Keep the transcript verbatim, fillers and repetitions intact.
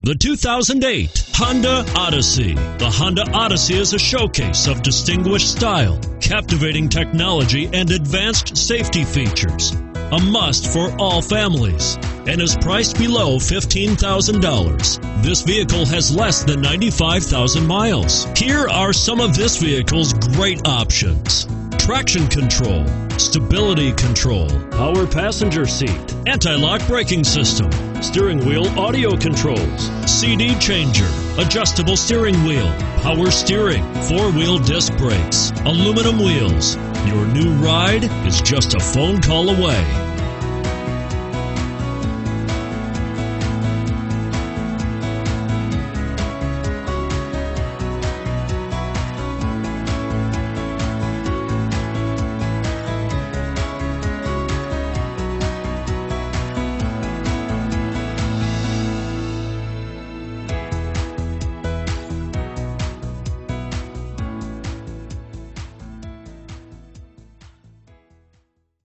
The two thousand eight Honda Odyssey. The Honda Odyssey is a showcase of distinguished style, captivating technology, and advanced safety features. A must for all families, and is priced below fifteen thousand dollars. This vehicle has less than ninety-five thousand miles. Here are some of this vehicle's great options: traction control, stability control, power passenger seat, anti-lock braking system, steering wheel audio controls, C D changer, adjustable steering wheel, power steering, four-wheel disc brakes, aluminum wheels. Your new ride is just a phone call away.